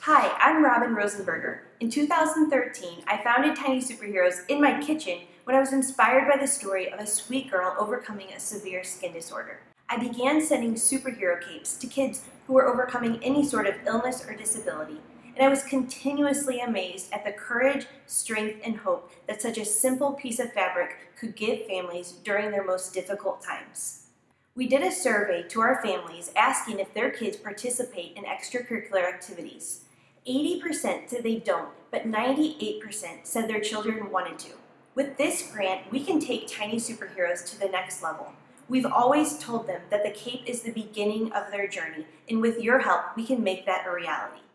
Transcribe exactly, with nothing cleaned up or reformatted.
Hi, I'm Robin Rosenberger. In two thousand thirteen, I founded Tiny Superheroes in my kitchen when I was inspired by the story of a sweet girl overcoming a severe skin disorder. I began sending superhero capes to kids who were overcoming any sort of illness or disability, and I was continuously amazed at the courage, strength, and hope that such a simple piece of fabric could give families during their most difficult times. We did a survey to our families asking if their kids participate in extracurricular activities. eighty percent said they don't, but ninety-eight percent said their children wanted to. With this grant, we can take Tiny Superheroes to the next level. We've always told them that the cape is the beginning of their journey, and with your help, we can make that a reality.